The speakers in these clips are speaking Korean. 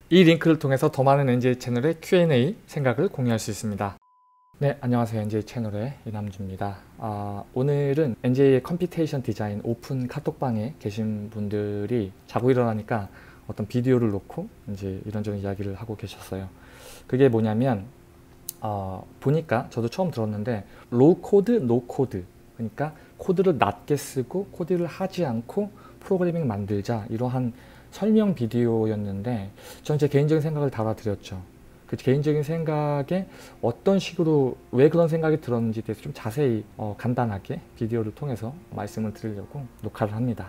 이 링크를 통해서 더 많은 NJ 채널의 Q&A 생각을 공유할 수 있습니다. 네, 안녕하세요. NJ 채널의 이남주입니다. 오늘은 NJ의 컴퓨테이션 디자인 오픈 카톡방에 계신 분들이 자고 일어나니까 어떤 비디오를 놓고 이제 이런저런 이야기를 하고 계셨어요. 그게 뭐냐면 보니까 저도 처음 들었는데 로우 코드, 노 코드, 그러니까 코드를 낮게 쓰고 코드를 하지 않고 프로그래밍 만들자, 이러한 설명 비디오였는데 저는 제 개인적인 생각을 달아드렸죠. 그 개인적인 생각에 어떤 식으로 왜 그런 생각이 들었는지에 대해서 좀 자세히 간단하게 비디오를 통해서 말씀을 드리려고 녹화를 합니다.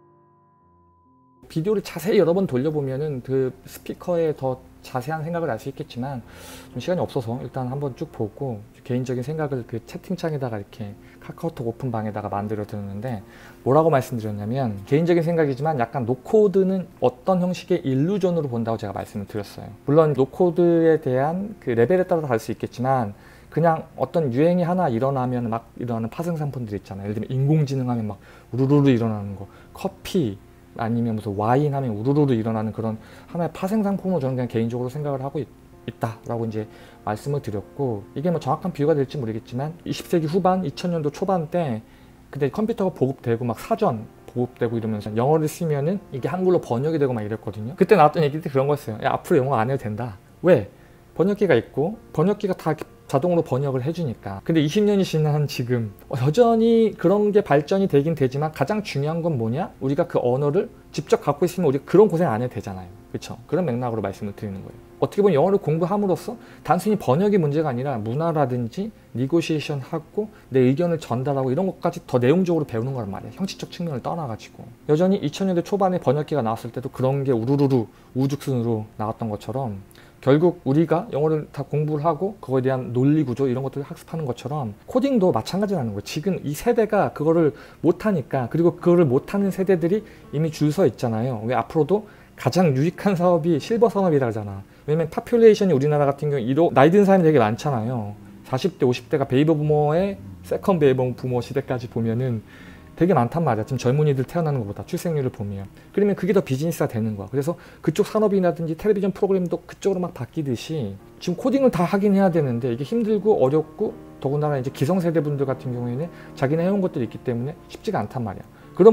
비디오를 자세히 여러 번 돌려보면은 그 스피커의 더 자세한 생각을 알 수 있겠지만 좀 시간이 없어서 일단 한번 쭉 보고 개인적인 생각을 그 채팅창에다가 이렇게 카카오톡 오픈방에다가 만들어 드렸는데, 뭐라고 말씀드렸냐면 개인적인 생각이지만 약간 노코드는 어떤 형식의 일루전으로 본다고 제가 말씀을 드렸어요. 물론 노코드에 대한 그 레벨에 따라 다를 수 있겠지만 그냥 어떤 유행이 하나 일어나면 막 일어나는 파생상품들 있잖아요. 예를 들면 인공지능 하면 막 우르르르 일어나는 거, 커피 아니면 무슨 와인 하면 우르르르 일어나는 그런 하나의 파생상품으로 저는 그냥 개인적으로 생각을 하고 있다라고 이제 말씀을 드렸고, 이게 뭐 정확한 비유가 될지 모르겠지만 20세기 후반 2000년도 초반 때 근데 컴퓨터가 보급되고 막 사전 보급되고 이러면서 영어를 쓰면은 이게 한글로 번역이 되고 막 이랬거든요. 그때 나왔던 얘기들이 그런 거였어요. 야, 앞으로 영어 안 해도 된다. 왜? 번역기가 있고 번역기가 다 자동으로 번역을 해주니까. 근데 20년이 지난 지금 여전히 그런 게 발전이 되긴 되지만 가장 중요한 건 뭐냐? 우리가 그 언어를 직접 갖고 있으면 우리가 그런 고생 안 해도 되잖아요. 그렇죠? 그런 맥락으로 말씀을 드리는 거예요. 어떻게 보면 영어를 공부함으로써 단순히 번역이 문제가 아니라 문화라든지 니고시에이션 하고 내 의견을 전달하고 이런 것까지 더 내용적으로 배우는 거란 말이에요. 형식적 측면을 떠나가지고. 여전히 2000년대 초반에 번역기가 나왔을 때도 그런 게 우르르르 우죽순으로 나왔던 것처럼 결국 우리가 영어를 다 공부를 하고 그거에 대한 논리 구조 이런 것들을 학습하는 것처럼 코딩도 마찬가지라는 거예요. 지금 이 세대가 그거를 못하니까, 그리고 그거를 못하는 세대들이 이미 줄 서 있잖아요. 왜 앞으로도 가장 유익한 사업이 실버 산업이라 하잖아. 왜냐면 파퓰레이션이 우리나라 같은 경우 나이 든 사람이 되게 많잖아요. 40대 50대가 베이비 부머의 세컨 베이비 부머 시대까지 보면은 되게 많단 말이야. 지금 젊은이들 태어나는 것보다 출생률을 보면. 그러면 그게 더 비즈니스가 되는 거야. 그래서 그쪽 산업이라든지 텔레비전 프로그램도 그쪽으로 막 바뀌듯이 지금 코딩을 다 하긴 해야 되는데 이게 힘들고 어렵고, 더군다나 이제 기성세대 분들 같은 경우에는 자기네 해온 것들이 있기 때문에 쉽지가 않단 말이야. 그런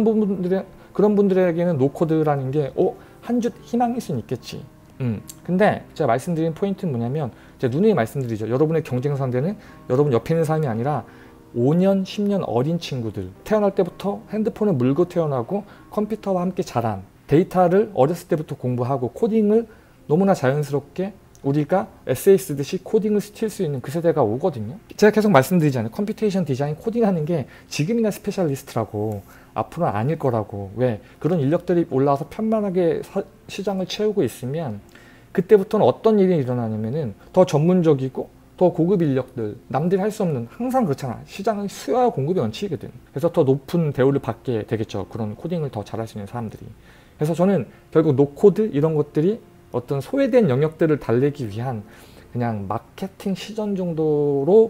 분들에게는 노코드라는 게 한 줄 희망일 수는 있겠지. 근데 제가 말씀드린 포인트는 뭐냐면, 제가 누누이 말씀드리죠. 여러분의 경쟁 상대는 여러분 옆에 있는 사람이 아니라 5년, 10년 어린 친구들, 태어날 때부터 핸드폰을 물고 태어나고 컴퓨터와 함께 자란, 데이터를 어렸을 때부터 공부하고 코딩을 너무나 자연스럽게 우리가 에세이 쓰듯이 코딩을 스칠 수 있는 그 세대가 오거든요. 제가 계속 말씀드리잖아요. 컴퓨테이션 디자인 코딩하는 게 지금이나 스페셜리스트라고, 앞으로는 아닐 거라고. 왜? 그런 인력들이 올라와서 편만하게 시장을 채우고 있으면 그때부터는 어떤 일이 일어나냐면은 더 전문적이고 더 고급 인력들, 남들이 할 수 없는, 항상 그렇잖아. 시장은 수요와 공급의 원칙이거든. 그래서 더 높은 대우를 받게 되겠죠. 그런 코딩을 더 잘할 수 있는 사람들이. 그래서 저는 결국 노코드 이런 것들이 어떤 소외된 영역들을 달래기 위한 그냥 마케팅 시전 정도로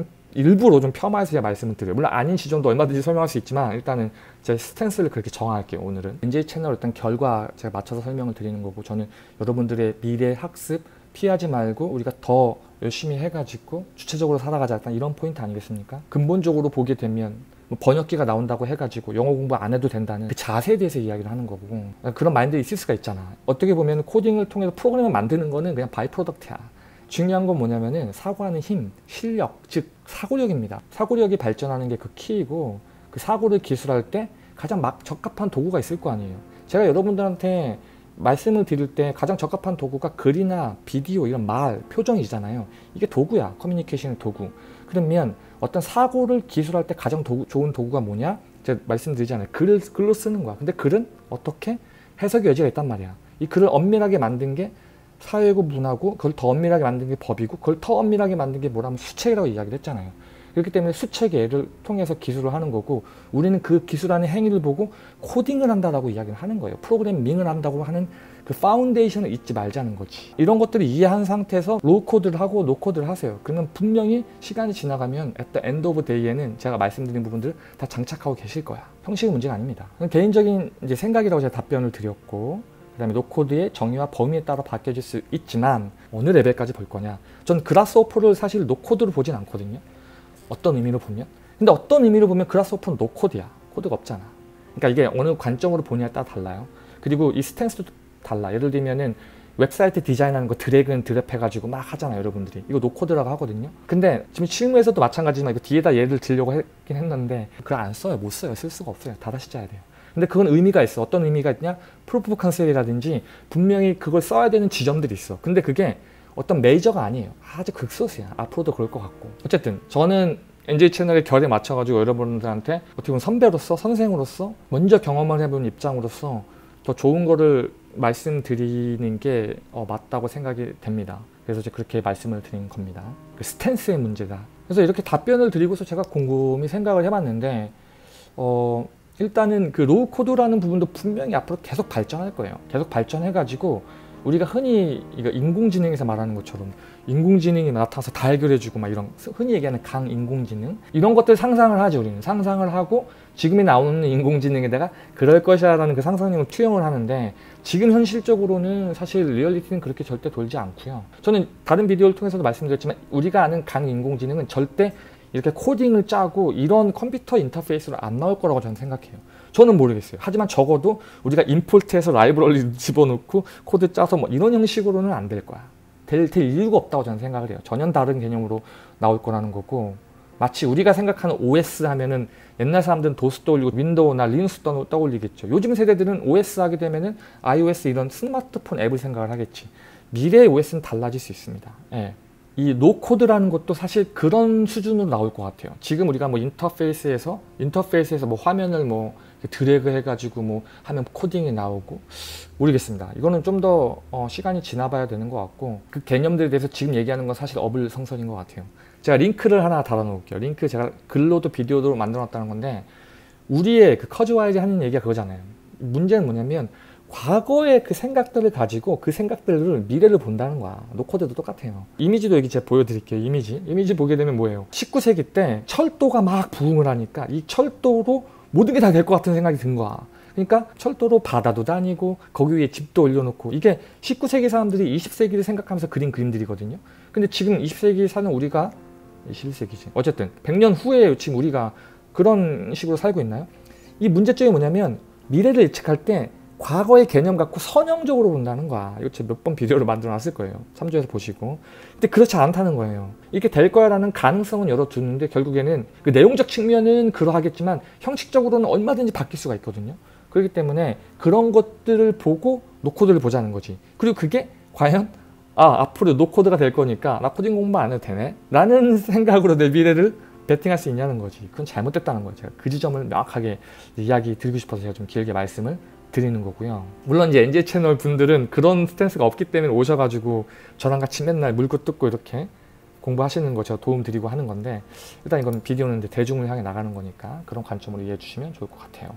일부러 좀 폄하해서 제가 말씀을 드려요. 물론 아닌 시전도 얼마든지 설명할 수 있지만 일단은 제 스탠스를 그렇게 정할게요. 오늘은 NJ 채널 어떤 결과 제가 맞춰서 설명을 드리는 거고, 저는 여러분들의 미래 학습 피하지 말고 우리가 더 열심히 해가지고 주체적으로 살아가자, 일단 이런 포인트 아니겠습니까? 근본적으로 보게 되면 번역기가 나온다고 해가지고 영어 공부 안 해도 된다는 그 자세에 대해서 이야기를 하는 거고, 그런 마인드가 있을 수가 있잖아. 어떻게 보면 코딩을 통해서 프로그램을 만드는 거는 그냥 바이 프로덕트야. 중요한 건 뭐냐면은 사고하는 힘, 실력, 즉 사고력입니다. 사고력이 발전하는 게 그 키이고, 그 사고를 기술할 때 가장 적합한 도구가 있을 거 아니에요. 제가 여러분들한테 말씀을 드릴 때 가장 적합한 도구가 글이나 비디오, 이런 말, 표정이잖아요. 이게 도구야. 커뮤니케이션의 도구. 그러면 어떤 사고를 기술할 때 가장 좋은 도구가 뭐냐? 제가 말씀드리잖아요. 글로 쓰는 거야. 근데 글은 어떻게? 해석의 여지가 있단 말이야. 이 글을 엄밀하게 만든 게 사회고 문화고, 그걸 더 엄밀하게 만든 게 법이고, 그걸 더 엄밀하게 만든 게 뭐라면 수책이라고 이야기를 했잖아요. 그렇기 때문에 수책의 통해서 기술을 하는 거고, 우리는 그 기술하는 행위를 보고 코딩을 한다라고 이야기를 하는 거예요. 프로그래밍을 한다고 하는 그 파운데이션을 잊지 말자는 거지. 이런 것들을 이해한 상태에서 로우 코드를 하고 노 코드를 하세요. 그러면 분명히 시간이 지나가면 at the end of day에는 제가 말씀드린 부분들을 다 장착하고 계실 거야. 형식은 문제가 아닙니다. 개인적인 이제 생각이라고 제가 답변을 드렸고, 그 다음에 노코드의 정의와 범위에 따라 바뀌어질 수 있지만 어느 레벨까지 볼 거냐. 전 그라스호퍼를 사실 노코드로 보진 않거든요. 어떤 의미로 보면. 근데 어떤 의미로 보면 그라스호퍼는 노코드야. 코드가 없잖아. 그러니까 이게 어느 관점으로 보냐에 따라 달라요. 그리고 이 스탠스도 달라. 예를 들면은 웹사이트 디자인하는 거 드래그 앤 드롭 해가지고 막 하잖아요, 여러분들이. 이거 노코드라고 하거든요. 근데 지금 실무에서도 마찬가지지만 이거 뒤에다 예를 들려고 했긴 했는데 그걸 안 써요. 못 써요. 쓸 수가 없어요. 다 다시 짜야 돼요. 근데 그건 의미가 있어. 어떤 의미가 있냐? 프루프 오브 컨셉이라든지 분명히 그걸 써야 되는 지점들이 있어. 근데 그게 어떤 메이저가 아니에요. 아주 극소수야. 앞으로도 그럴 것 같고. 어쨌든 저는 NJ 채널의 결에 맞춰가지고 여러분들한테 어떻게 보면 선배로서, 선생으로서 먼저 경험을 해본 입장으로서 더 좋은 거를 말씀드리는 게 맞다고 생각이 됩니다. 그래서 이제 그렇게 말씀을 드린 겁니다. 그 스탠스의 문제다. 그래서 이렇게 답변을 드리고서 제가 곰곰이 생각을 해봤는데 일단은 그 로우 코드라는 부분도 분명히 앞으로 계속 발전할 거예요. 계속 발전해가지고 우리가 흔히 이거 인공지능에서 말하는 것처럼 인공지능이 나타나서 다 해결해주고 막 이런 흔히 얘기하는 강인공지능 이런 것들 상상을 하죠. 우리는 상상을 하고 지금이 나오는 인공지능에다가 그럴 것이라는 그 상상력을 투영을 하는데 지금 현실적으로는 사실 리얼리티는 그렇게 절대 돌지 않고요. 저는 다른 비디오를 통해서도 말씀드렸지만 우리가 아는 강인공지능은 절대 이렇게 코딩을 짜고 이런 컴퓨터 인터페이스로 안 나올 거라고 저는 생각해요. 저는 모르겠어요. 하지만 적어도 우리가 임포트해서 라이브러리 집어넣고 코드 짜서 뭐 이런 형식으로는 안 될 거야. 될 이유가 없다고 저는 생각을 해요. 전혀 다른 개념으로 나올 거라는 거고 마치 우리가 생각하는 OS 하면은 옛날 사람들은 도스 떠올리고 윈도우나 리눅스 떠올리겠죠. 요즘 세대들은 OS 하게 되면은 iOS 이런 스마트폰 앱을 생각을 하겠지. 미래의 OS는 달라질 수 있습니다. 예. 이 노코드라는 것도 사실 그런 수준으로 나올 것 같아요. 지금 우리가 뭐 인터페이스에서 뭐 화면을 뭐 드래그 해가지고 뭐 하면 코딩이 나오고 모르겠습니다. 이거는 좀 더 시간이 지나봐야 되는 것 같고 그 개념들에 대해서 지금 얘기하는 건 사실 어불성설인 것 같아요. 제가 링크를 하나 달아놓을게요. 링크 제가 글로도 비디오도 만들어놨다는 건데 우리의 그 커즈와이즈 하는 얘기가 그거잖아요. 문제는 뭐냐면 과거의 그 생각들을 가지고 그 생각들을 미래를 본다는 거야. 노코드도 똑같아요. 이미지도 여기 제가 보여드릴게요. 이미지 보게 되면 뭐예요? 19세기 때 철도가 막 부흥을 하니까 이 철도로 모든 게 다 될 것 같은 생각이 든 거야. 그러니까 철도로 바다도 다니고 거기 위에 집도 올려놓고 이게 19세기 사람들이 20세기를 생각하면서 그린 그림들이거든요. 근데 지금 20세기 사는 우리가 21세기지. 어쨌든 100년 후에 지금 우리가 그런 식으로 살고 있나요? 이 문제점이 뭐냐면 미래를 예측할 때 과거의 개념 갖고 선형적으로 본다는 거야. 이거 제가 몇 번 비디오를 만들어 놨을 거예요. 참조해서 보시고. 근데 그렇지 않다는 거예요. 이렇게 될 거야 라는 가능성은 열어두는데 결국에는 그 내용적 측면은 그러하겠지만 형식적으로는 얼마든지 바뀔 수가 있거든요. 그렇기 때문에 그런 것들을 보고 노코드를 보자는 거지. 그리고 그게 과연 앞으로 노코드가 될 거니까 나 코딩 공부 안 해도 되네? 라는 생각으로 내 미래를 베팅할 수 있냐는 거지. 그건 잘못됐다는 거예요. 제가 그 지점을 명확하게 이야기 드리고 싶어서 제가 좀 길게 말씀을 드리는 거고요. 물론 이제 NJ 채널 분들은 그런 스탠스가 없기 때문에 오셔가지고 저랑 같이 맨날 물고 뜯고 이렇게 공부하시는 거 제가 도움 드리고 하는 건데 일단 이건 비디오는 이제 대중을 향해 나가는 거니까 그런 관점으로 이해해 주시면 좋을 것 같아요.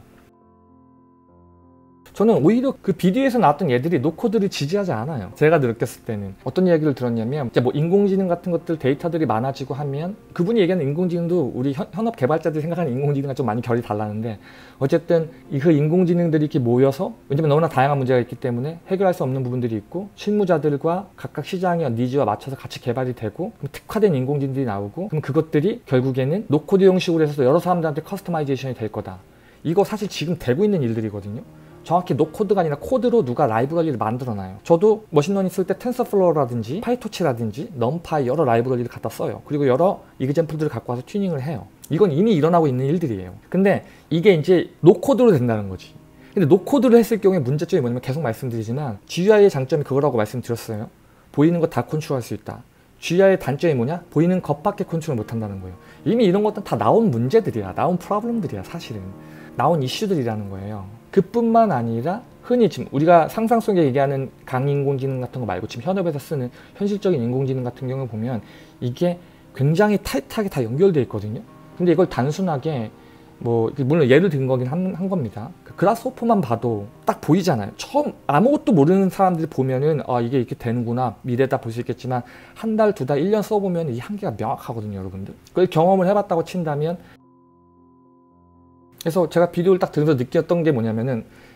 저는 오히려 그 비디오에서 나왔던 얘들이 노코드를 지지하지 않아요. 제가 느꼈을 때는 어떤 이야기를 들었냐면 이제 뭐 인공지능 같은 것들 데이터들이 많아지고 하면 그분이 얘기하는 인공지능도 우리 현업 개발자들이 생각하는 인공지능과 좀 많이 결이 달라는데 어쨌든 그 인공지능들이 이렇게 모여서 왜냐면 너무나 다양한 문제가 있기 때문에 해결할 수 없는 부분들이 있고 실무자들과 각각 시장의 니즈와 맞춰서 같이 개발이 되고 그럼 특화된 인공지능들이 나오고 그럼 그것들이 결국에는 노코드 형식으로 해서 여러 사람들한테 커스터마이제이션이 될 거다. 이거 사실 지금 되고 있는 일들이거든요. 정확히 노코드가 아니라 코드로 누가 라이브러리를 만들어놔요. 저도 머신러닝 쓸 때 텐서플로우라든지 파이토치라든지 넘파이 여러 라이브러리를 갖다 써요. 그리고 여러 이그젠플들을 갖고 와서 튜닝을 해요. 이건 이미 일어나고 있는 일들이에요. 근데 이게 이제 노코드로 된다는 거지. 근데 노코드를 했을 경우에 문제점이 뭐냐면 계속 말씀드리지만 GUI의 장점이 그거라고 말씀드렸어요. 보이는 거 다 컨트롤할 수 있다. GUI의 단점이 뭐냐? 보이는 것밖에 컨트롤 못한다는 거예요. 이미 이런 것들은 다 나온 문제들이야. 나온 프로블럼들이야. 사실은. 나온 이슈들이라는 거예요. 그뿐만 아니라 흔히 지금 우리가 상상 속에 얘기하는 강인공지능 같은 거 말고 지금 현업에서 쓰는 현실적인 인공지능 같은 경우 보면 이게 굉장히 타이트하게 다 연결되어 있거든요. 근데 이걸 단순하게 뭐 물론 예를 든 거긴 한 겁니다. 그라스호퍼만 봐도 딱 보이잖아요. 처음 아무것도 모르는 사람들이 보면은 이게 이렇게 되는구나 미래다 볼 수 있겠지만 한 달, 두 달, 1년 써보면 이 한계가 명확하거든요, 여러분들. 그걸 경험을 해봤다고 친다면 그래서 제가 비디오를 딱 들으면서 느꼈던 게 뭐냐면은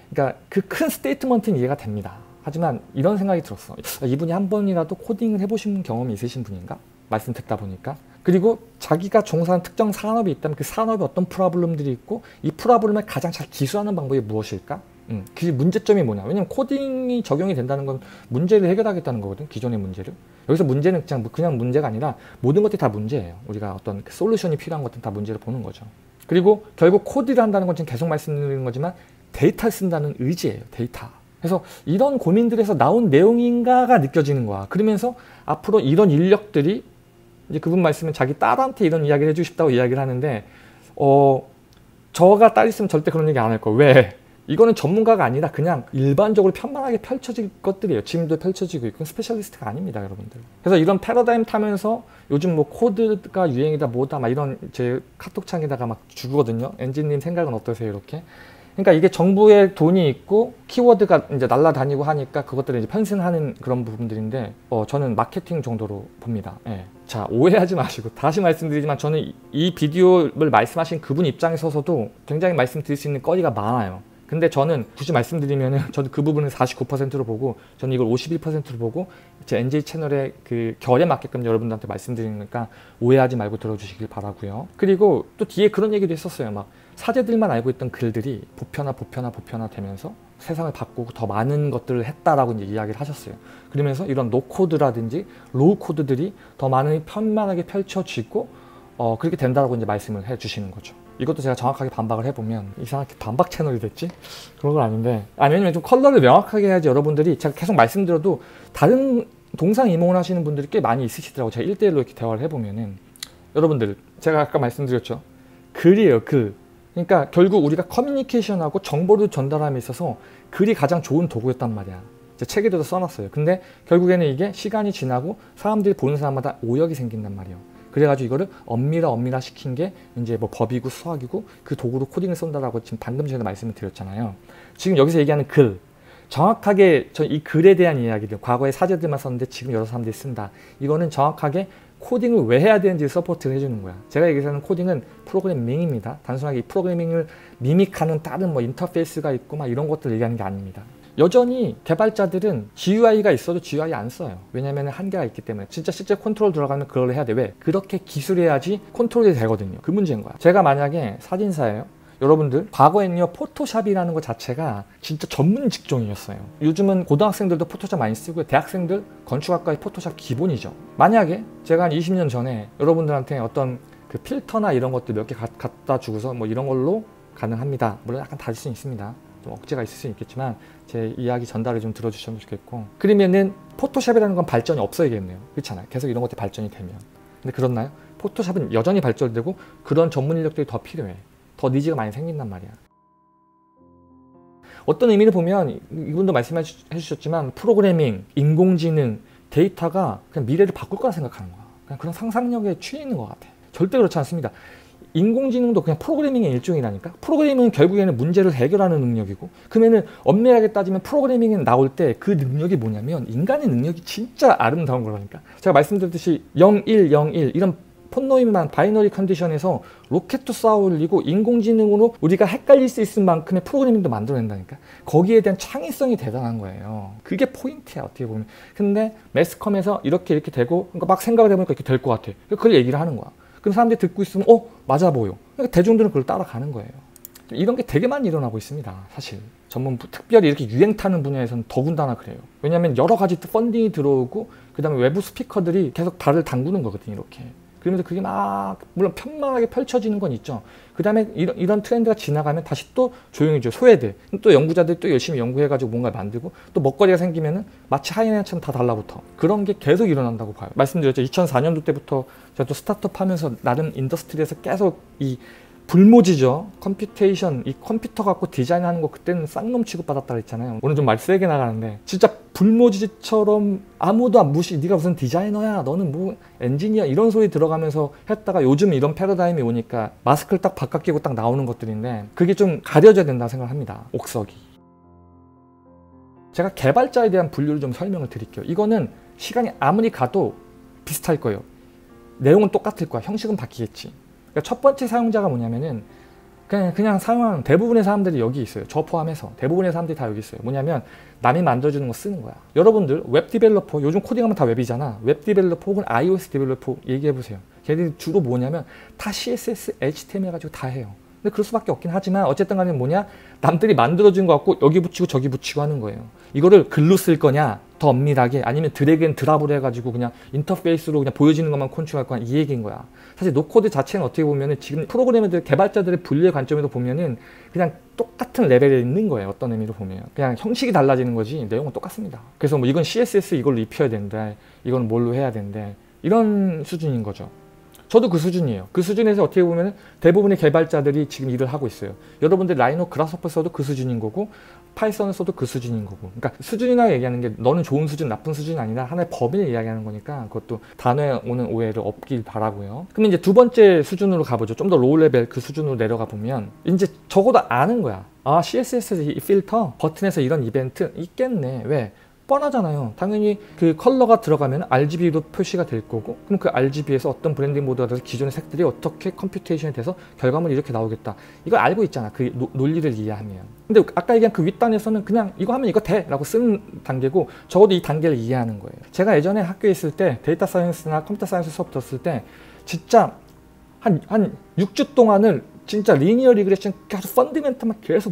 그러니까 그 큰 스테이트먼트는 이해가 됩니다. 하지만 이런 생각이 들었어. 이분이 한 번이라도 코딩을 해보신 경험이 있으신 분인가? 말씀 듣다 보니까. 그리고 자기가 종사하는 특정 산업이 있다면 그 산업에 어떤 프로블럼들이 있고 이 프로블럼을 가장 잘 기술하는 방법이 무엇일까? 그 문제점이 뭐냐. 왜냐면 코딩이 적용이 된다는 건 문제를 해결하겠다는 거거든. 기존의 문제를. 여기서 문제는 그냥 문제가 아니라 모든 것들이 다 문제예요. 우리가 어떤 그 솔루션이 필요한 것들은 다 문제를 보는 거죠. 그리고 결국 코드를 한다는 건 지금 계속 말씀드리는 거지만 데이터를 쓴다는 의지예요. 데이터. 그래서 이런 고민들에서 나온 내용인가가 느껴지는 거야. 그러면서 앞으로 이런 인력들이 이제 그분 말씀은 자기 딸한테 이런 이야기를 해주고 싶다고 이야기를 하는데 저가 딸 있으면 절대 그런 얘기 안 할 거예요. 왜? 이거는 전문가가 아니라 그냥 일반적으로 편만하게 펼쳐질 것들이에요. 지금도 펼쳐지고 있고 스페셜리스트가 아닙니다, 여러분들. 그래서 이런 패러다임 타면서 요즘 뭐 코드가 유행이다 뭐다 막 이런 제 카톡창에다가 막 주거든요. 엔지님 생각은 어떠세요? 이렇게. 그러니까 이게 정부의 돈이 있고 키워드가 이제 날아다니고 하니까 그것들을 이제 편승하는 그런 부분들인데 저는 마케팅 정도로 봅니다. 예. 자, 오해하지 마시고 다시 말씀드리지만 저는 이 비디오를 말씀하신 그분 입장에 서서도 굉장히 말씀드릴 수 있는 거리가 많아요. 근데 저는 굳이 말씀드리면은 저도 그 부분을 49%로 보고 저는 이걸 51%로 보고 제 NJ 채널의 그 결에 맞게끔 여러분들한테 말씀드리니까 오해하지 말고 들어주시길 바라고요. 그리고 또 뒤에 그런 얘기도 했었어요. 막 사제들만 알고 있던 글들이 보편화 되면서 세상을 바꾸고 더 많은 것들을 했다라고 이제 이야기를 하셨어요. 그러면서 이런 노코드라든지 로우 코드들이 더 많이 편만하게 펼쳐지고 그렇게 된다라고 이제 말씀을 해주시는 거죠. 이것도 제가 정확하게 반박을 해보면 이상하게 반박 채널이 됐지? 그런 건 아닌데 왜냐면 좀 컬러를 명확하게 해야지 여러분들이 제가 계속 말씀드려도 다른 동상이몽을 하시는 분들이 꽤 많이 있으시더라고요. 제가 1대1로 이렇게 대화를 해보면은 여러분들 제가 아까 말씀드렸죠. 글이에요, 글. 그러니까 결국 우리가 커뮤니케이션하고 정보를 전달함에 있어서 글이 가장 좋은 도구였단 말이야. 제 책에도 써놨어요. 근데 결국에는 이게 시간이 지나고 사람들이 보는 사람마다 오역이 생긴단 말이에요. 그래가지고 이거를 엄밀화 시킨 게 이제 뭐 법이고 수학이고 그 도구로 코딩을 쏜다라고 지금 방금 전에 말씀을 드렸잖아요. 지금 여기서 얘기하는 글. 정확하게 저 이 글에 대한 이야기들, 과거에 사제들만 썼는데 지금 여러 사람들이 쓴다. 이거는 정확하게 코딩을 왜 해야 되는지 서포트를 해주는 거야. 제가 얘기하는 코딩은 프로그래밍입니다. 단순하게 이 프로그래밍을 미믹하는 다른 뭐 인터페이스가 있고 막 이런 것들 얘기하는 게 아닙니다. 여전히 개발자들은 GUI가 있어도 GUI 안 써요. 왜냐면 한계가 있기 때문에. 진짜 실제 컨트롤 들어가면 그걸 해야 돼. 왜? 그렇게 기술해야지 컨트롤이 되거든요. 그 문제인 거야. 제가 만약에 사진사예요. 여러분들 과거에는요 포토샵이라는 것 자체가 진짜 전문 직종이었어요. 요즘은 고등학생들도 포토샵 많이 쓰고 대학생들 건축학과의 포토샵 기본이죠. 만약에 제가 한 20년 전에 여러분들한테 어떤 그 필터나 이런 것들 몇 개 갖다 주고서 뭐 이런 걸로 가능합니다. 물론 약간 다를 수 있습니다. 좀 억지가 있을 수 있겠지만 제 이야기 전달을 좀 들어주시면 좋겠고 그러면은 포토샵이라는 건 발전이 없어야겠네요. 그렇잖아요. 계속 이런 것들이 발전이 되면. 근데 그렇나요? 포토샵은 여전히 발전되고 그런 전문 인력들이 더 필요해. 더 니즈가 많이 생긴단 말이야. 어떤 의미를 보면 이분도 말씀해 주셨지만 프로그래밍, 인공지능, 데이터가 그냥 미래를 바꿀 거라 생각하는 거야. 그냥 그런 상상력에 취해 있는 것 같아. 절대 그렇지 않습니다. 인공지능도 그냥 프로그래밍의 일종이라니까. 프로그래밍은 결국에는 문제를 해결하는 능력이고 그러면은 엄밀하게 따지면 프로그래밍이 나올 때 그 능력이 뭐냐면 인간의 능력이 진짜 아름다운 거라니까. 제가 말씀드렸듯이 0, 1, 0, 1 이런 폰노임만 바이너리 컨디션에서 로켓도 쌓아 올리고 인공지능으로 우리가 헷갈릴 수 있을 만큼의 프로그래밍도 만들어낸다니까. 거기에 대한 창의성이 대단한 거예요. 그게 포인트야 어떻게 보면. 근데 매스컴에서 이렇게 되고 그러니까 막 생각을 해보니까 이렇게 될 것 같아. 그걸 얘기를 하는 거야. 그럼 사람들이 듣고 있으면 맞아 보여. 그러니까 대중들은 그걸 따라가는 거예요. 이런 게 되게 많이 일어나고 있습니다. 사실 특별히 이렇게 유행 타는 분야에서는 더군다나 그래요. 왜냐하면 여러 가지 펀딩이 들어오고 그 다음에 외부 스피커들이 계속 발을 담그는 거거든요. 이렇게. 그러면서 그게 막 물론 편만하게 펼쳐지는 건 있죠. 그 다음에 이런 트렌드가 지나가면 다시 또 조용해져. 소외돼. 또 연구자들이 또 열심히 연구해가지고 뭔가 만들고 또 먹거리가 생기면은 마치 하이에나처럼 다 달라붙어. 그런 게 계속 일어난다고 봐요. 말씀드렸죠. 2004년도 때부터 제가 또 스타트업 하면서 나름 인더스트리에서 계속 이 불모지죠. 컴퓨테이션, 이 컴퓨터 갖고 디자인하는 거 그때는 쌍놈 취급받았다 그랬잖아요. 오늘 좀 말 세게 나가는데 진짜 불모지처럼 아무도 안 무시, 네가 무슨 디자이너야, 너는 뭐 엔지니어 이런 소리 들어가면서 했다가 요즘 이런 패러다임이 오니까 마스크를 딱 바깥 끼고 딱 나오는 것들인데 그게 좀 가려져야 된다고 생각합니다. 옥석이. 제가 개발자에 대한 분류를 좀 설명을 드릴게요. 이거는 시간이 아무리 가도 비슷할 거예요. 내용은 똑같을 거야. 형식은 바뀌겠지. 그러니까 첫 번째 사용자가 뭐냐면은 그냥 사용하는 대부분의 사람들이 여기 있어요. 저 포함해서 대부분의 사람들이 다 여기 있어요. 뭐냐면 남이 만들어주는 거 쓰는 거야. 여러분들 웹 디벨로퍼, 요즘 코딩하면 다 웹이잖아. 웹 디벨로퍼 혹은 iOS 디벨로퍼 얘기해보세요. 걔들이 주로 뭐냐면 다 CSS, HTML 가지고 다 해요. 근데 그럴 수밖에 없긴 하지만 어쨌든 간에 뭐냐, 남들이 만들어준 거 갖고 여기 붙이고 저기 붙이고 하는 거예요. 이거를 글로 쓸 거냐 더 엄밀하게, 아니면 드래그 앤 드랍을 해가지고 그냥 인터페이스로 그냥 보여지는 것만 컨트롤할 거냐, 이 얘기인 거야. 사실 노코드 자체는 어떻게 보면은 지금 프로그래머들, 개발자들의 분류의 관점에서 보면은 그냥 똑같은 레벨에 있는 거예요. 어떤 의미로 보면 그냥 형식이 달라지는 거지 내용은 똑같습니다. 그래서 뭐 이건 CSS 이걸로 입혀야 된다, 이건 뭘로 해야 된대, 이런 수준인 거죠. 저도 그 수준이에요. 그 수준에서 어떻게 보면 대부분의 개발자들이 지금 일을 하고 있어요. 여러분들 라이노 그라스호퍼 써도 그 수준인 거고, 파이썬을 써도 그 수준인 거고. 그러니까 수준이라고 얘기하는 게 너는 좋은 수준, 나쁜 수준이 아니라 하나의 범위를 이야기하는 거니까 그것도 단어에 오는 오해를 없길 바라고요. 그럼 이제 두 번째 수준으로 가보죠. 좀 더 로우 레벨 그 수준으로 내려가 보면 이제 적어도 아는 거야. 아, CSS 이 필터, 버튼에서 이런 이벤트 있겠네. 왜? 뻔하잖아요. 당연히 그 컬러가 들어가면 RGB로 표시가 될 거고, 그럼 그 RGB에서 어떤 브랜딩 모드가 돼서 기존의 색들이 어떻게 컴퓨테이션이 돼서 결과물이 이렇게 나오겠다. 이걸 알고 있잖아. 그 논리를 이해하면. 근데 아까 얘기한 그 윗단에서는 그냥 이거 하면 이거 돼 라고 쓰는 단계고, 적어도 이 단계를 이해하는 거예요. 제가 예전에 학교에 있을 때 데이터 사이언스나 컴퓨터 사이언스 수업 들었을 때 진짜 한 6주 동안을 진짜 리니어 리그레션 계속 펀드멘탈만 계속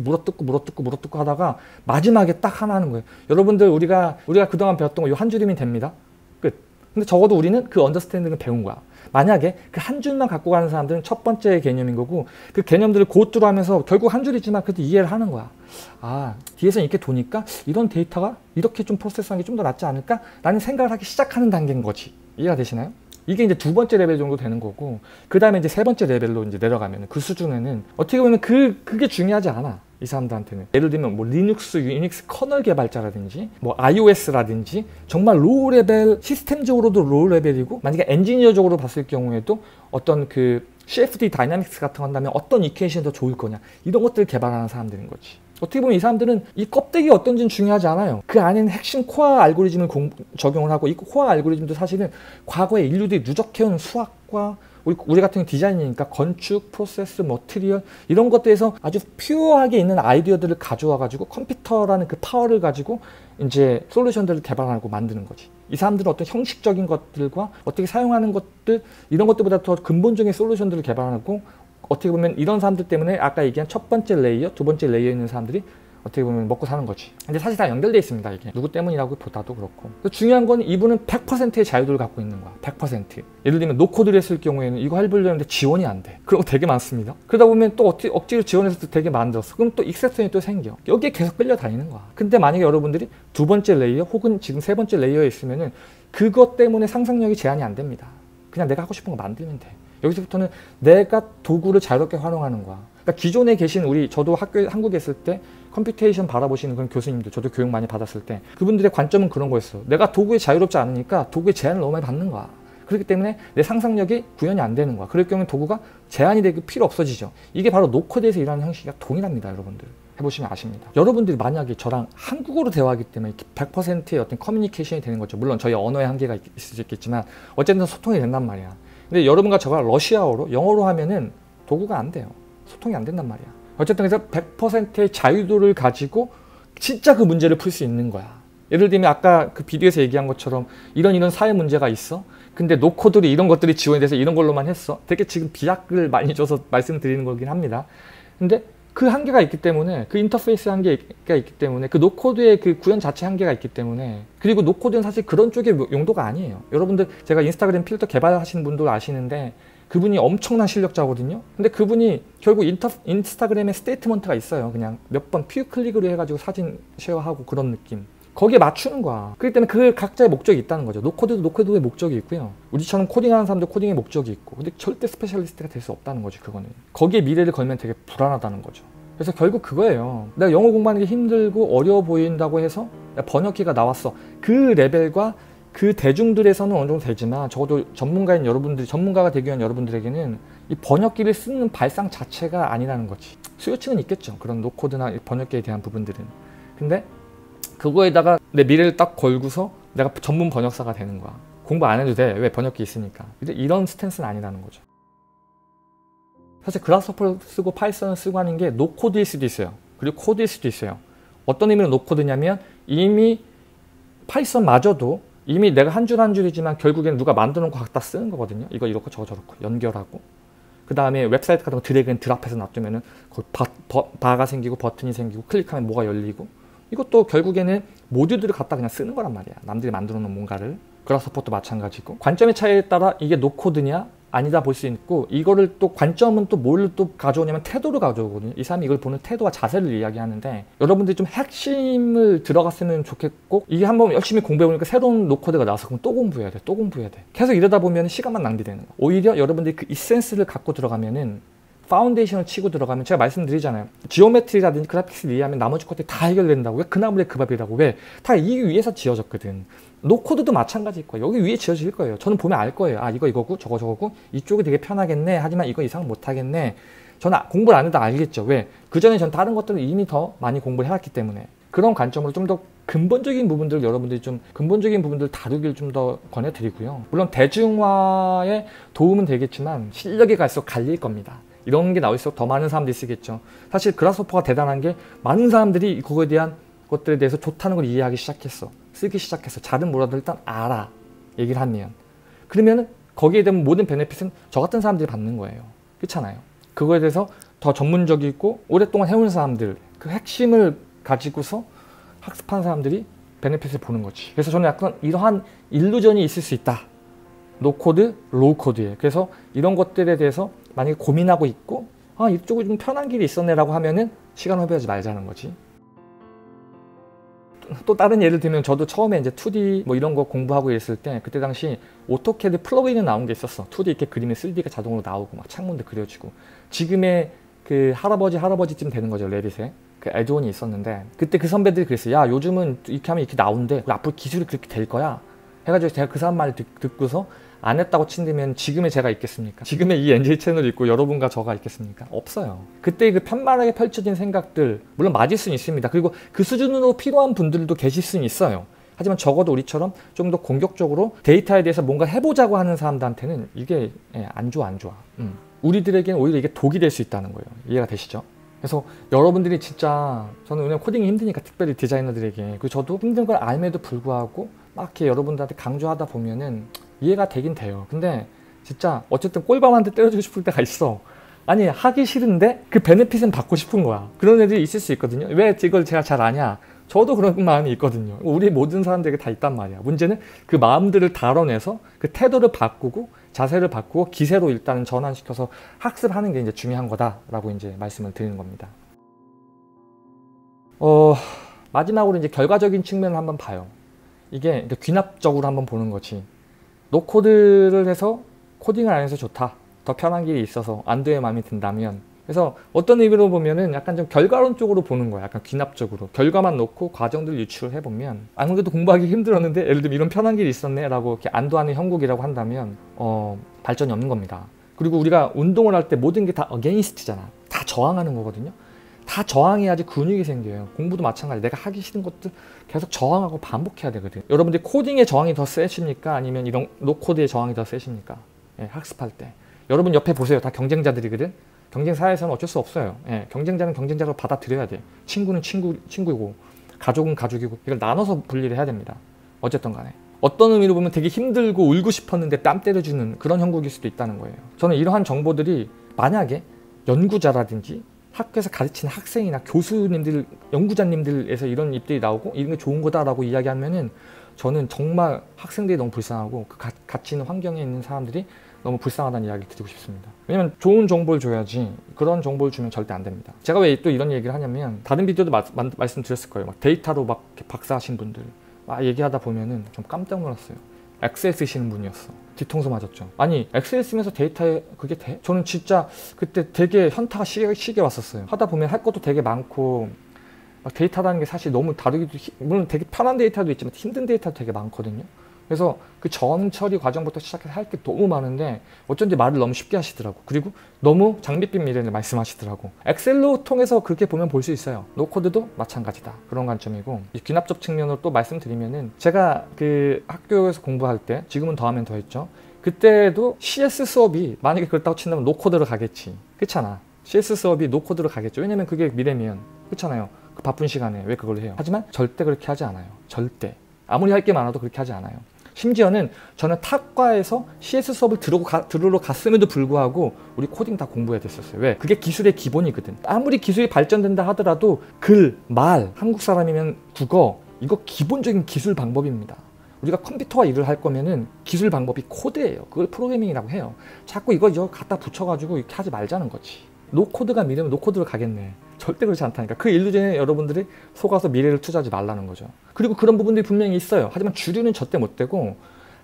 물어뜯고 하다가 마지막에 딱 하나 하는 거예요. 여러분들 우리가 그동안 배웠던 거 이 한 줄이면 됩니다. 끝. 근데 적어도 우리는 그 언더스탠딩을 배운 거야. 만약에 그 한 줄만 갖고 가는 사람들은 첫 번째 개념인 거고, 그 개념들을 고투로 하면서 결국 한 줄이지만 그래도 이해를 하는 거야. 아, 뒤에서 이렇게 도니까 이런 데이터가 이렇게 좀 프로세스하는 게 좀 더 낫지 않을까? 라는 생각을 하기 시작하는 단계인 거지. 이해가 되시나요? 이게 이제 두 번째 레벨 정도 되는 거고, 그 다음에 이제 세 번째 레벨로 이제 내려가면 그 수준에는 어떻게 보면 그게 중요하지 않아. 이 사람들한테는. 예를 들면 뭐 리눅스, 유닉스 커널 개발자라든지 뭐 iOS라든지 정말 로우 레벨, 시스템적으로도 로우 레벨이고, 만약에 엔지니어적으로 봤을 경우에도 어떤 그 CFD 다이나믹스 같은 거 한다면 어떤 이퀘이션이 더 좋을 거냐, 이런 것들을 개발하는 사람들인 거지. 어떻게 보면 이 사람들은 이 껍데기가 어떤지는 중요하지 않아요. 그 안에는 핵심 코어 알고리즘을 적용을 하고, 이 코어 알고리즘도 사실은 과거에 인류들이 누적해온 수학과 우리 같은 경우 디자인이니까 건축, 프로세스, 머티리얼 이런 것들에서 아주 퓨어하게 있는 아이디어들을 가져와 가지고 컴퓨터라는 그 파워를 가지고 이제 솔루션들을 개발하고 만드는 거지. 이 사람들은 어떤 형식적인 것들과 어떻게 사용하는 것들, 이런 것들보다 더 근본적인 솔루션들을 개발하고, 어떻게 보면 이런 사람들 때문에 아까 얘기한 첫 번째 레이어, 두 번째 레이어에 있는 사람들이 어떻게 보면 먹고 사는 거지. 근데 사실 다 연결돼 있습니다. 이게 누구 때문이라고 보다도 그렇고. 중요한 건 이분은 100%의 자유도를 갖고 있는 거야. 100%. 예를 들면 노코드를 했을 경우에는 이거 해보려는데 지원이 안 돼. 그런 거 되게 많습니다. 그러다 보면 또 억지로 지원해서 또 되게 만들었어. 그럼 또 익셉션이 또 생겨. 여기에 계속 끌려다니는 거야. 근데 만약에 여러분들이 두 번째 레이어 혹은 지금 세 번째 레이어에 있으면은 그것 때문에 상상력이 제한이 안 됩니다. 그냥 내가 하고 싶은 거 만들면 돼. 여기서부터는 내가 도구를 자유롭게 활용하는 거야. 그러니까 기존에 계신 저도 한국에 있을 때 컴퓨테이션 바라보시는 그런 교수님들, 저도 교육 많이 받았을 때 그분들의 관점은 그런 거였어. 내가 도구에 자유롭지 않으니까 도구의 제한을 너무 많이 받는 거야. 그렇기 때문에 내 상상력이 구현이 안 되는 거야. 그럴 경우에 도구가 제한이 되고 필요 없어지죠. 이게 바로 노코드에서 일하는 형식과 동일합니다. 여러분들 해보시면 아십니다. 여러분들이 만약에 저랑 한국어로 대화하기 때문에 100%의 어떤 커뮤니케이션이 되는 거죠. 물론 저희 언어의 한계가 있을 수 있겠지만 어쨌든 소통이 된단 말이야. 근데 여러분과 저가 러시아어로, 영어로 하면은 도구가 안 돼요. 소통이 안 된단 말이야. 어쨌든 그래서 100%의 자유도를 가지고 진짜 그 문제를 풀 수 있는 거야. 예를 들면 아까 그 비디오에서 얘기한 것처럼 이런 사회 문제가 있어. 근데 노코드로 이런 것들이 지원이 돼서 이런 걸로만 했어. 되게 지금 비약을 많이 줘서 말씀드리는 거긴 합니다. 근데 그 한계가 있기 때문에, 그 인터페이스 한계가 있기 때문에, 그 노코드의 그 구현 자체 한계가 있기 때문에, 그리고 노코드는 사실 그런 쪽의 용도가 아니에요. 여러분들 제가 인스타그램 필터 개발하시는 분들 아시는데 그분이 엄청난 실력자거든요. 근데 그분이 결국 인스타그램에 스테이트먼트가 있어요. 그냥 몇 번 퓨 클릭으로 해가지고 사진 쉐어하고 그런 느낌. 거기에 맞추는 거야. 그렇기 때문에 그 각자의 목적이 있다는 거죠. 노코드도 노코드의 목적이 있고요. 우리처럼 코딩하는 사람도 코딩의 목적이 있고. 근데 절대 스페셜리스트가 될 수 없다는 거지, 그거는. 거기에 미래를 걸면 되게 불안하다는 거죠. 그래서 결국 그거예요. 내가 영어 공부하는 게 힘들고 어려워 보인다고 해서 번역기가 나왔어. 그 레벨과 그 대중들에서는 어느 정도 되지만 적어도 전문가인 여러분들, 전문가가 되기 위한 여러분들에게는 이 번역기를 쓰는 발상 자체가 아니라는 거지. 수요층은 있겠죠. 그런 노코드나 번역기에 대한 부분들은. 근데 그거에다가 내 미래를 딱 걸고서 내가 전문 번역사가 되는 거야. 공부 안 해도 돼. 왜? 번역기 있으니까. 근데 이런 스탠스는 아니라는 거죠. 사실 그라스호퍼를 쓰고 파이썬을 쓰고 하는 게 노코드일 수도 있어요. 그리고 코드일 수도 있어요. 어떤 의미로 노코드냐면 이미 파이썬마저도 이미 내가 한 줄 한 줄이지만 결국엔 누가 만들어 놓고 갖다 쓰는 거거든요. 이거 이렇고 저거 저렇고 연결하고 그 다음에 웹사이트 같은 거 드래그 앤 드랍해서 놔두면은 거기 바가 생기고 버튼이 생기고 클릭하면 뭐가 열리고 이것도 결국에는 모듈들을 갖다 그냥 쓰는 거란 말이야. 남들이 만들어 놓은 뭔가를. 그라스호퍼도 마찬가지고 관점의 차이에 따라 이게 노코드냐 아니다 볼 수 있고 이거를 또 관점은 또 뭘 또 가져오냐면 태도를 가져오거든요. 이 사람이 이걸 보는 태도와 자세를 이야기하는데 여러분들이 좀 핵심을 들어갔으면 좋겠고 이게 한번 열심히 공부해보니까 새로운 노코드가 나와서 그럼 또 공부해야 돼. 또 공부해야 돼. 계속 이러다 보면 시간만 낭비되는 거야. 오히려 여러분들이 그 이센스를 갖고 들어가면은 파운데이션을 치고 들어가면 제가 말씀드리잖아요. 지오메트리라든지 그래픽스를 이해하면 나머지 것들이 다 해결된다고. 왜? 그 나물의 그 밥이라고. 왜? 다 이 위에서 지어졌거든. 노코드도 마찬가지일 거예요. 여기 위에 지어질 거예요. 저는 보면 알 거예요. 아 이거 이거고 저거 저거고 이쪽이 되게 편하겠네. 하지만 이거 이상 못하겠네. 저는 공부를 안 해도 알겠죠. 왜? 그 전에 전 다른 것들을 이미 더 많이 공부를 해왔기 때문에 그런 관점으로 좀 더 근본적인 부분들을 여러분들이 좀 근본적인 부분들을 다루기를 좀 더 권해드리고요. 물론 대중화에 도움은 되겠지만 실력이 갈수록 갈릴 겁니다. 이런 게 나올수록 더 많은 사람들이 쓰겠죠. 사실 그라스호퍼가 대단한 게 많은 사람들이 그거에 대한 것들에 대해서 좋다는 걸 이해하기 시작했어. 쓰기 시작했어. 잘은 몰라도 일단 알아. 얘기를 하면. 그러면 거기에 대한 모든 베네핏은 저 같은 사람들이 받는 거예요. 그렇잖아요. 그거에 대해서 더 전문적이고 오랫동안 해온 사람들 그 핵심을 가지고서 학습한 사람들이 베네핏을 보는 거지. 그래서 저는 약간 이러한 일루전이 있을 수 있다. 노코드, 로우코드에. 그래서 이런 것들에 대해서 만약에 고민하고 있고 아 이쪽이 좀 편한 길이 있었네 라고 하면은 시간 허비하지 말자는 거지. 또 다른 예를 들면 저도 처음에 이제 2D 뭐 이런 거 공부하고 있을 때 그때 당시 오토캐드 플러그인이 나온 게 있었어. 2D 이렇게 그림이 3D가 자동으로 나오고 막 창문도 그려지고 지금의 그 할아버지쯤 되는 거죠. 레빗에 그 애드온이 있었는데 그때 그 선배들이 그랬어요. 야 요즘은 이렇게 하면 이렇게 나온대. 앞으로 기술이 그렇게 될 거야 해가지고 제가 그 사람 말 듣고서 안 했다고 친다면 지금의 제가 있겠습니까? 지금의 이 NJ 채널이 있고 여러분과 저가 있겠습니까? 없어요. 그때 그 편만하게 펼쳐진 생각들 물론 맞을 수는 있습니다. 그리고 그 수준으로 필요한 분들도 계실 수는 있어요. 하지만 적어도 우리처럼 좀 더 공격적으로 데이터에 대해서 뭔가 해보자고 하는 사람들한테는 이게 안 좋아. 우리들에게는 오히려 이게 독이 될 수 있다는 거예요. 이해가 되시죠? 그래서 여러분들이 진짜 저는 왜냐면 코딩이 힘드니까 특별히 디자이너들에게 그리고 저도 힘든 걸 알면에도 불구하고 막 이렇게 여러분들한테 강조하다 보면은 이해가 되긴 돼요. 근데 진짜 어쨌든 꼴밤한테 때려주고 싶을 때가 있어. 아니 하기 싫은데 그 베네핏은 받고 싶은 거야. 그런 애들이 있을 수 있거든요. 왜 이걸 제가 잘 아냐? 저도 그런 마음이 있거든요. 우리 모든 사람들에게 다 있단 말이야. 문제는 그 마음들을 다뤄내서 그 태도를 바꾸고 자세를 바꾸고 기세로 일단 전환시켜서 학습하는 게 이제 중요한 거다라고 이제 말씀을 드리는 겁니다. 마지막으로 이제 결과적인 측면을 한번 봐요. 이게 귀납적으로 한번 보는 거지. 노코드를 해서 코딩을 안 해서 좋다. 더 편한 길이 있어서 안도의 마음이 든다면 그래서 어떤 의미로 보면은 약간 좀 결과론적으로 보는 거야. 약간 귀납적으로. 결과만 놓고 과정들 유출을 해보면 아무래도 공부하기 힘들었는데 예를 들면 이런 편한 길이 있었네 라고 이렇게 안도하는 형국이라고 한다면 발전이 없는 겁니다. 그리고 우리가 운동을 할 때 모든 게 다 어게인스트잖아. 다 저항하는 거거든요. 다 저항해야지 근육이 생겨요. 공부도 마찬가지. 내가 하기 싫은 것들 계속 저항하고 반복해야 되거든요. 여러분들 코딩의 저항이 더 세십니까? 아니면 이런 노코드의 저항이 더 세십니까? 학습할 때. 여러분 옆에 보세요. 다 경쟁자들이거든. 경쟁 사회에서는 어쩔 수 없어요. 경쟁자는 경쟁자로 받아들여야 돼. 친구는 친구이고 가족은 가족이고 이걸 나눠서 분리를 해야 됩니다. 어쨌든 간에. 어떤 의미로 보면 되게 힘들고 울고 싶었는데 땀 때려주는 그런 형국일 수도 있다는 거예요. 저는 이러한 정보들이 만약에 연구자라든지 학교에서 가르치는 학생이나 교수님들, 연구자님들에서 이런 입들이 나오고 이런 게 좋은 거다라고 이야기하면은 저는 정말 학생들이 너무 불쌍하고 그 같이 있는 환경에 있는 사람들이 너무 불쌍하다는 이야기를 드리고 싶습니다. 왜냐면 좋은 정보를 줘야지 그런 정보를 주면 절대 안 됩니다. 제가 왜 또 이런 얘기를 하냐면 다른 비디오도 말씀드렸을 거예요. 막 데이터로 막 박사하신 분들 막 얘기하다 보면은 좀 깜짝 놀랐어요. 엑셀 쓰시는 분이었어. 뒤통수 맞았죠. 아니 엑셀 쓰면서 데이터에 그게 돼? 저는 진짜 그때 되게 현타가 시게 왔었어요. 하다 보면 할 것도 되게 많고 막 데이터라는 게 사실 너무 다루기도 물론 되게 편한 데이터도 있지만 힘든 데이터도 되게 많거든요. 그래서 그 전 처리 과정부터 시작해서 할 게 너무 많은데 어쩐지 말을 너무 쉽게 하시더라고. 그리고 너무 장밋빛 미래를 말씀하시더라고. 엑셀로 통해서 그렇게 보면 볼 수 있어요. 노코드도 마찬가지다. 그런 관점이고 귀납적 측면으로 또 말씀드리면은 제가 그 학교에서 공부할 때 지금은 더하면 더했죠. 그때도 CS 수업이 만약에 그렇다고 친다면 노코드로 가겠지. 그렇잖아. CS 수업이 노코드로 가겠죠. 왜냐면 그게 미래면. 그렇잖아요. 그 바쁜 시간에 왜 그걸 해요? 하지만 절대 그렇게 하지 않아요. 절대. 아무리 할 게 많아도 그렇게 하지 않아요. 심지어는 저는 탁과에서 CS 수업을 들으러 갔음에도 불구하고 우리 코딩 다 공부해야 됐었어요. 왜? 그게 기술의 기본이거든. 아무리 기술이 발전된다 하더라도 글, 말, 한국 사람이면 국어, 이거 기본적인 기술 방법입니다. 우리가 컴퓨터와 일을 할 거면은 기술 방법이 코드예요. 그걸 프로그래밍이라고 해요. 자꾸 이거 갖다 붙여가지고 이렇게 하지 말자는 거지. 노코드가 미래면 노코드로 가겠네. 절대 그렇지 않다니까. 그 일루전에 여러분들이 속아서 미래를 투자하지 말라는 거죠. 그리고 그런 부분들이 분명히 있어요. 하지만 주류는 절대 못 되고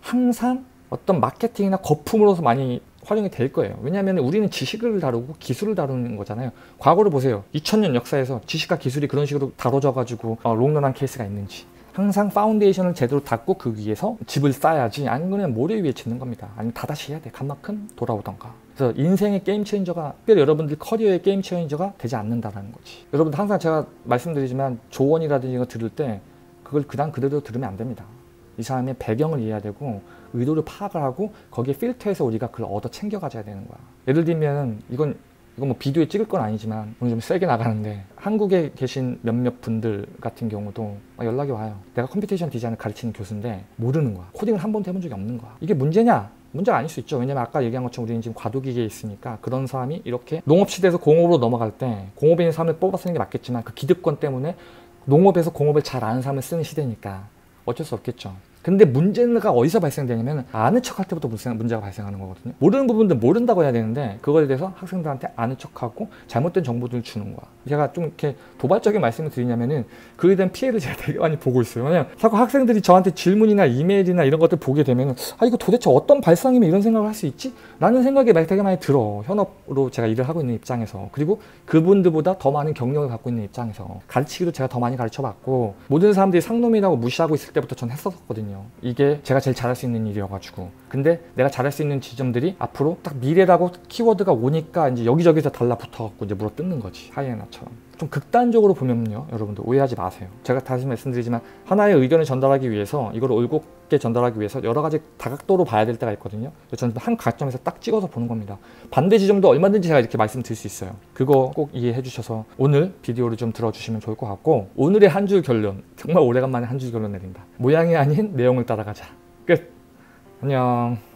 항상 어떤 마케팅이나 거품으로서 많이 활용이 될 거예요. 왜냐하면 우리는 지식을 다루고 기술을 다루는 거잖아요. 과거를 보세요. 2000년 역사에서 지식과 기술이 그런 식으로 다뤄져가지고 롱런한 케이스가 있는지. 항상 파운데이션을 제대로 닦고 그 위에서 집을 쌓아야지. 아니면 모래 위에 짓는 겁니다. 아니면 다다시 해야 돼. 간만큼 돌아오던가. 그래서 인생의 게임 체인저가, 특별히 여러분들 커리어의 게임 체인저가 되지 않는다는 거지. 여러분들 항상 제가 말씀드리지만 조언이라든지 이거 들을 때 그걸 그대로 들으면 안 됩니다. 이 사람의 배경을 이해해야 되고 의도를 파악을 하고 거기에 필터해서 우리가 그걸 얻어 챙겨가져야 되는 거야. 예를 들면 이건 뭐 비디오에 찍을 건 아니지만 오늘 좀 세게 나가는데 한국에 계신 몇몇 분들 같은 경우도 연락이 와요. 내가 컴퓨테이션 디자인을 가르치는 교수인데 모르는 거야. 코딩을 한 번도 해본 적이 없는 거야. 이게 문제냐? 문제가 아닐 수 있죠. 왜냐면 아까 얘기한 것처럼 우리는 지금 과도기계에 있으니까 그런 사람이 이렇게 농업시대에서 공업으로 넘어갈 때 공업에 있는 사람을 뽑아 쓰는 게 맞겠지만 그 기득권 때문에 농업에서 공업을 잘 아는 사람을 쓰는 시대니까 어쩔 수 없겠죠. 근데 문제가 어디서 발생되냐면 아는 척할 때부터 문제가 발생하는 거거든요. 모르는 부분들 모른다고 해야 되는데 그거에 대해서 학생들한테 아는 척하고 잘못된 정보들을 주는 거야. 제가 좀 이렇게 도발적인 말씀을 드리냐면은 그에 대한 피해를 제가 되게 많이 보고 있어요. 왜냐면 자꾸 학생들이 저한테 질문이나 이메일이나 이런 것들 보게 되면은 이거 도대체 어떤 발상이면 이런 생각을 할 수 있지? 라는 생각이 되게 많이 들어. 현업으로 제가 일을 하고 있는 입장에서. 그리고 그분들보다 더 많은 경력을 갖고 있는 입장에서 가르치기도 제가 더 많이 가르쳐봤고 모든 사람들이 상놈이라고 무시하고 있을 때부터 전 했었거든요. 이게 제가 제일 잘할 수 있는 일이어가지고. 근데 내가 잘할 수 있는 지점들이 앞으로 딱 미래라고 키워드가 오니까 이제 여기저기서 달라붙어갖고 이제 물어뜯는 거지. 하이에나처럼. 좀 극단적으로 보면요. 여러분들 오해하지 마세요. 제가 다시 말씀드리지만 하나의 의견을 전달하기 위해서 이걸 올곧게 전달하기 위해서 여러 가지 다각도로 봐야 될 때가 있거든요. 저는 한 가점에서 딱 찍어서 보는 겁니다. 반대 지점도 얼마든지 제가 이렇게 말씀드릴 수 있어요. 그거 꼭 이해해 주셔서 오늘 비디오를 좀 들어주시면 좋을 것 같고 오늘의 한 줄 결론. 정말 오래간만에 한 줄 결론 내린다. 모양이 아닌 내용을 따라가자. 끝. 안녕.